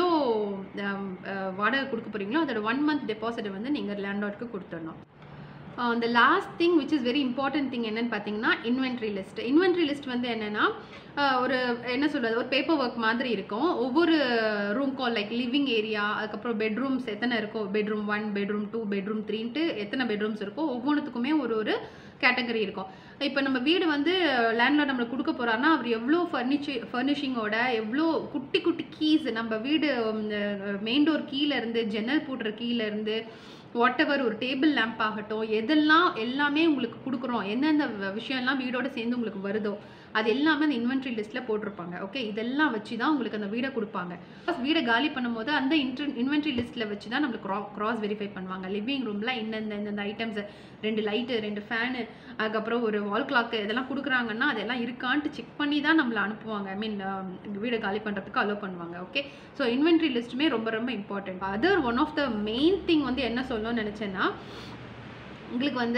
வாடகை கொடுக்க போகிறீங்களோ அதோட ஒன் மந்த் டெபாசிட்டை வந்து நீங்கள் லேண்ட்லார்டுக்கு கொடுத்துடணும். the last thing which is very important thing என்னன்னு பார்த்தீங்கன்னா இன்வென்ட்ரி லிஸ்ட். இன்வென்ட்ரி லிஸ்ட் வந்து என்னென்னா ஒரு என்ன சொல்கிறது ஒரு பேப்பர் ஒர்க் மாதிரி இருக்கும். ஒவ்வொரு ரூம்க்கும் லைக் லிவிங் ஏரியா, அதுக்கப்புறம் பெட்ரூம்ஸ் எத்தனை இருக்கோ, bedroom one bedroom two bedroom த்ரீன்ட்டு எத்தனை பெட்ரூம்ஸ் இருக்கோ ஒவ்வொன்றுத்துக்குமே ஒரு ஒரு கேட்டகரி இருக்கும். இப்போ நம்ம வீடு வந்து லேண்ட்லார்ட் நம்மளுக்கு கொடுக்க போகிறாருன்னா அவர் எவ்வளோ ஃபர்னிச்சு ஃபர்னிஷிங்கோட எவ்வளோ குட்டி குட்டி கீஸ், நம்ம வீடு மெயின் டோர் கீழேருந்து ஜன்னல் போடுற கீழேருந்து வாட் எவர் ஒரு டேபிள் லேம்ப் ஆகட்டும், எதெல்லாம் எல்லாமே உங்களுக்கு கொடுக்குறோம், எந்தெந்த விஷயம்லாம் வீடோட சேர்ந்து உங்களுக்கு வருதோ அது எல்லாமே அந்த இன்வென்ட்ரி லிஸ்ட்டில் போட்டிருப்பாங்க. ஓகே, இதெல்லாம் வச்சு தான் உங்களுக்கு அந்த வீடை கொடுப்பாங்க. வீடை காலி பண்ணும்போது அந்த இன்ட்ரு இன்வென்ட்ரி லிஸ்ட்டில் வச்சு தான் நம்மளுக்கு க்ரா க்ராஸ் வெரிஃபை பண்ணுவாங்க. லிவிங் ரூமில் இந்தந்த இந்தந்த ஐட்டம்ஸ், ரெண்டு லைட்டு ரெண்டு ஃபேனு, அதுக்கப்புறம் ஒரு வால் கிளாக்கு இதெல்லாம் கொடுக்குறாங்கன்னா அதெல்லாம் இருக்கான்ட்டு செக் பண்ணி தான் நம்மளை அனுப்புவாங்க. ஐ மீன் வீடை காலி பண்ணுறதுக்கு அலோவ் பண்ணுவாங்க. ஓகே, ஸோ இன்வென்ட்ரி லிஸ்ட்டுமே ரொம்ப ரொம்ப important. Other one of the main thing வந்து என்ன சொல்லணும்னு நினச்சேன்னா உங்களுக்கு வந்து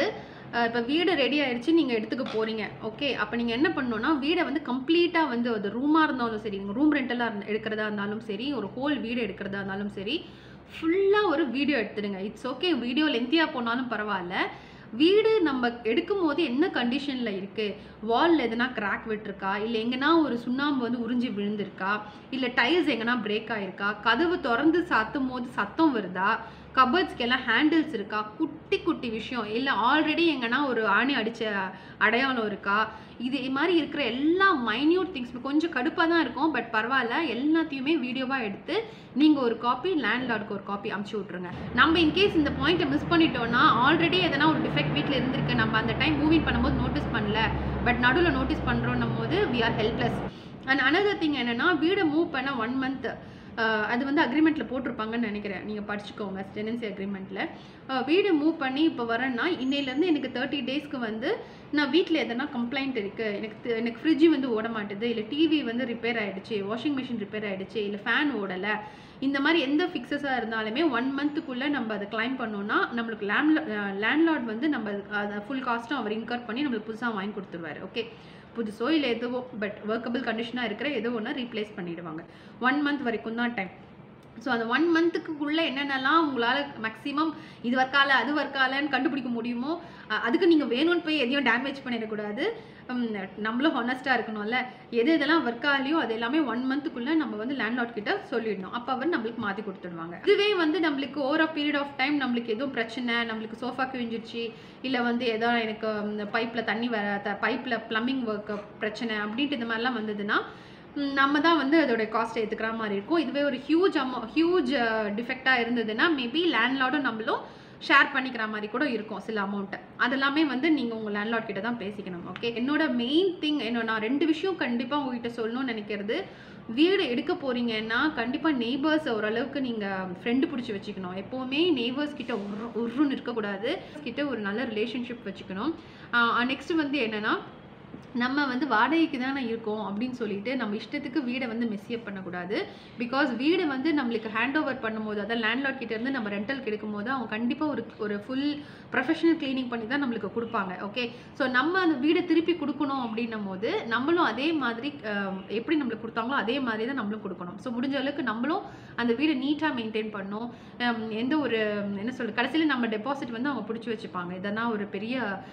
இப்போ வீடு ரெடி ஆயிடுச்சு, நீங்கள் எடுத்துக்க போகிறீங்க. ஓகே, அப்போ நீங்கள் என்ன பண்ணணும்னா வீடை வந்து கம்ப்ளீட்டாக வந்து அது ரூமாக இருந்தாலும் சரி, நீங்கள் ரூம் ரெண்டலாக எடுக்கிறதா இருந்தாலும் சரி, ஒரு ஹோல் வீடு எடுக்கிறதா இருந்தாலும் சரி, ஃபுல்லாக ஒரு வீடியோ எடுத்துடுங்க. இட்ஸ் ஓகே, வீடியோ லென்த்தியாக போனாலும் பரவாயில்ல. வீடு நம்ம எடுக்கும் போது என்ன கண்டிஷனில் இருக்குது, வாலில் எதனா கிராக் விட்டுருக்கா, இல்லை எங்கன்னா ஒரு சுண்ணாம்பு வந்து உறிஞ்சி விழுந்திருக்கா, இல்லை டைல்ஸ் எங்கன்னா பிரேக் ஆகிருக்கா, கதவு திறந்து சாத்தும் போது சத்தம் வருதா, கபர்ட்ஸ்க்கு எல்லாம் ஹேண்டில்ஸ் இருக்கா, குட்டி குட்டி விஷயம், இல்லை ஆல்ரெடி எங்கன்னா ஒரு ஆணி அடித்த அடையாளம் இருக்கா, இது மாதிரி இருக்கிற எல்லா மைன்யூட் திங்ஸ் கொஞ்சம் கடுப்பாக தான் இருக்கும். பட் பரவாயில்ல, எல்லாத்தையுமே வீடியோவாக எடுத்து நீங்கள் ஒரு காப்பி லேண்ட்லார்டுக்கு ஒரு காப்பி அமுச்சு விட்ருங்க. நம்ம இன்கேஸ் இந்த பாயிண்ட்டை மிஸ் பண்ணிட்டோம்னா, ஆல்ரெடி எதனா ஒரு டிஃபெக்ட் வீட்டில் இருந்திருக்கு, நம்ம அந்த டைம் மூவிங் பண்ணும்போது நோட்டீஸ் பண்ணல, பட் நடுவில் நோட்டீஸ் பண்ணுறோன்னும் போது we are helpless. And another thing என்னென்னா, வீடை மூவ் பண்ண ஒன் மந்த் அது வந்து அக்ரிமெண்ட்டில் போட்டிருப்பாங்கன்னு நினைக்கிறேன், நீங்கள் படிச்சுக்கோங்க. டெனன்சி அக்ரிமெண்ட்டில் வீடு மூவ் பண்ணி இப்போ வரேன்னா இன்னையிலேருந்து எனக்கு தேர்ட்டி டேஸ்க்கு வந்து நான் வீட்டில் எதனா கம்ப்ளைண்ட் இருக்குது, எனக்கு எனக்கு ஃப்ரிட்ஜு வந்து ஓட மாட்டுது, இல்லை டிவி வந்து ரிப்பேர் ஆகிடுச்சு, வாஷிங் மிஷின் ரிப்பேர் ஆகிடுச்சு, இல்லை ஃபேன் ஓடலை, இந்த மாதிரி எந்த ஃபிக்ஸஸாக இருந்தாலுமே ஒன் மந்த்துக்குள்ளே நம்ம அதை கிளைம் பண்ணோன்னா நம்மளுக்கு லேண்ட் லேண்ட்லார்ட் வந்து நம்ம அதை ஃபுல் காஸ்ட்டும் அவர் இன்கர் பண்ணி நம்மளுக்கு புதுசாக வாங்கி கொடுத்துருவாரு. ஓகே, புதுசோ இல்லை எதுவோ, பட் ஒர்க்கபிள் கண்டிஷனாக இருக்கிற ஏதோ ஒன்று ரீப்ளேஸ் பண்ணிவிடுவாங்க. ஒன் மந்த் வரைக்கும் தான் டைம். ஸோ அந்த ஒன் மந்த்துக்குள்ளே என்னென்னலாம் உங்களால் மேக்ஸிமம் இது ஒர்க்கால அது ஒர்க்காலன்னு கண்டுபிடிக்க முடியுமோ, அதுக்கு நீங்கள் வேணும்னு போய் எதையும் டேமேஜ் பண்ணிடக்கூடாது. நம்மளும் ஹானஸ்ட்டாக இருக்கணும்ல, எது இதெல்லாம் ஒர்க் ஆகலையோ அது எல்லாமே ஒன் மந்த்துக்குள்ளே நம்ம வந்து லேண்ட்லார்ட் கிட்ட சொல்லிடணும். அப்போ அவர் நம்மளுக்கு மாற்றி கொடுத்துடுவாங்க. இதுவே வந்து நம்மளுக்கு over of period of time நம்மளுக்கு எதுவும் பிரச்சனை, நம்மளுக்கு சோஃபா கிழிஞ்சிருச்சு, இல்லை வந்து ஏதோ எனக்கு பைப்பில் தண்ணி வர பைப்பில் ப்ளம்பிங் ஒர்க் பிரச்சனை அப்படின்ட்டு இந்த மாதிரிலாம் வந்ததுன்னா நம்ம தான் வந்து அதோட காஸ்ட் ஏற்றுக்கிற மாதிரி இருக்கும். இதுவே ஒரு ஹியூஜ் அமௌ ஹியூஜ் டிஃபெக்டாக இருந்ததுன்னா மேபி லேண்ட்லார்டும் நம்மளும் ஷேர் பண்ணிக்கிற மாதிரி கூட இருக்கும் சில அமௌண்ட்டை. அதெல்லாமே வந்து நீங்கள் உங்கள் லேண்ட்லார்ட் கிட்ட தான் பேசிக்கணும். ஓகே, என்னோட மெயின் திங் என்ன, நான் ரெண்டு விஷயம் கண்டிப்பாக உங்ககிட்ட சொல்லணும்னு நினைக்கிறது. வீடு எடுக்க போகிறீங்கன்னா கண்டிப்பாக நெய்பர்ஸ் ஓரளவுக்கு நீங்கள் ஃப்ரெண்டு பிடிச்சி வச்சுக்கணும். எப்போவுமே நெய்பர்ஸ் கிட்ட ஒரு ஒருன்னு இருக்கக்கூடாது, கிட்ட ஒரு நல்ல ரிலேஷன்ஷிப் வச்சுக்கணும். நெக்ஸ்ட் வந்து என்னென்னா, நம்ம வந்து வாடகைக்கு தானே இருக்கோம் அப்படின்னு சொல்லிட்டு நம்ம இஷ்டத்துக்கு வீடை வந்து மெஸ்ஸியப் பண்ணக்கூடாது. பிகாஸ் வீடு வந்து நம்மளுக்கு ஹேண்ட் ஓவர் பண்ணும்போது, அதாவது லேண்ட்லார்ட் கிட்ட இருந்து நம்ம ரெண்டல் கிடைக்கும் போது அவங்க கண்டிப்பாக ஒரு ஒரு ஃபுல் ப்ரொஃபஷனல் கிளீனிங் பண்ணி தான் நம்மளுக்கு கொடுப்பாங்க. ஓகே, ஸோ நம்ம அந்த வீடை திருப்பி கொடுக்கணும் அப்படின்னும் போது நம்மளும் அதே மாதிரி எப்படி நம்மளுக்கு கொடுத்தாங்களோ அதே மாதிரி தான் நம்மளும் கொடுக்கணும். ஸோ முடிஞ்ச அளவுக்கு நம்மளும் அந்த வீடை நீட்டாக மெயின்டைன் பண்ணணும். எந்த ஒரு என்ன சொல்கிறது, கடைசியில் நம்ம டெபாசிட் வந்து அவங்க பிடிச்சி வச்சுப்பாங்க, இதனா ஒரு பெரிய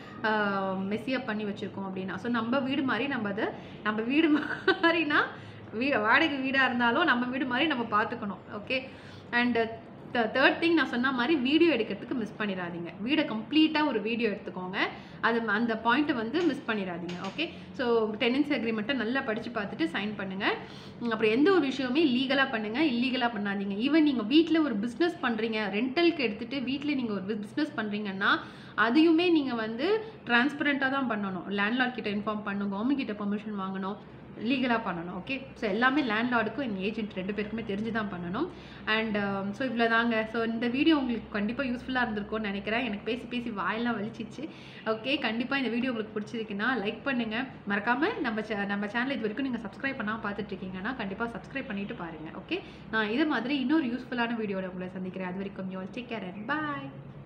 மெஸ்ஸியப் பண்ணி வச்சுருக்கோம் அப்படின்னா. ஸோ நம்ம வீடு மாதிரி நம்ம அதை நம்ம வீடு மாதிரினா வீடு வாடகை வீடாக இருந்தாலும் நம்ம வீடு மாதிரி நம்ம பார்த்துக்கணும். ஓகே, அண்ட் தேர்ட் திங் நான் சொன்ன மாதிரி வீடியோ எடுக்கிறதுக்கு மிஸ் பண்ணிடாதீங்க. வீடை கம்ப்ளீட்டாக ஒரு வீடியோ எடுத்துக்கோங்க, அது அந்த பாயிண்ட்டை வந்து மிஸ் பண்ணிடாதீங்க. ஓகே, ஸோ டெனன்சி அக்ரிமெண்ட்டை நல்லா படித்து பார்த்துட்டு சைன் பண்ணுங்கள். அப்புறம் எந்த ஒரு விஷயமே லீகலாக பண்ணுங்கள், இல்லீகலாக பண்ணாதீங்க. ஈவன் நீங்கள் வீட்டில் ஒரு பிஸ்னஸ் பண்ணுறீங்க, ரெண்டலுக்கு எடுத்துகிட்டு வீட்டில் நீங்கள் ஒரு பிஸ்னஸ் பண்ணுறீங்கன்னா அதையுமே நீங்கள் வந்து டிரான்ஸ்பரண்ட்டாக தான் பண்ணணும். லேண்ட்லார்ட் கிட்ட இன்ஃபார்ம் பண்ணணும், கவர்மெண்ட் கிட்ட பெர்மிஷன் வாங்கணும், லீகலாக பண்ணணும். ஓகே, ஸோ எல்லாமே லேண்ட்லார்டுக்கும் என் ஏஜென்ட் ரெண்டு பேருக்குமே தெரிஞ்சு தான் பண்ணணும். அண்ட் ஸோ இவ்வளோ தாங்க. ஸோ இந்த வீடியோ உங்களுக்கு கண்டிப்பாக யூஸ்ஃபுல்லாக இருந்திருக்கும்னு நினைக்கிறேன். எனக்கு பேசி பேசி வாயெல்லாம் வலிச்சிச்சு. ஓகே, கண்டிப்பாக இந்த வீடியோ உங்களுக்கு பிடிச்சிருக்குன்னா லைக் பண்ணுங்கள். மறக்காமல் நம்ம சே நம்ம சேனல் இது வரைக்கும் நீங்கள் சப்ஸ்கிரைப் பண்ணால் பார்த்துட்ருக்கீங்கன்னா கண்டிப்பாக சப்ஸ்கிரைப் பண்ணிவிட்டு பாருங்கள். ஓகே, நான் இது மாதிரி இன்னொரு யூஸ்ஃபுல்லான வீடியோவில் உங்களை சந்திக்கிறேன். அது வரைக்கும் you all take care and bye.